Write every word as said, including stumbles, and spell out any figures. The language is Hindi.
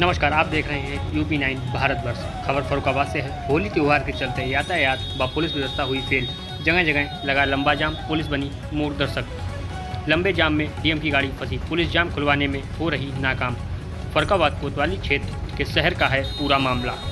नमस्कार, आप देख रहे हैं यूपी नाइन भारतवर्ष। खबर फर्रुखाबाद से है। होली त्यौहार के चलते यातायात व पुलिस व्यवस्था हुई फेल। जगह जगह लगा लंबा जाम, पुलिस बनी मूकदर्शक। लंबे जाम में डीएम की गाड़ी फंसी, पुलिस जाम खुलवाने में हो रही नाकाम। फर्रुखाबाद कोतवाली क्षेत्र के शहर का है पूरा मामला।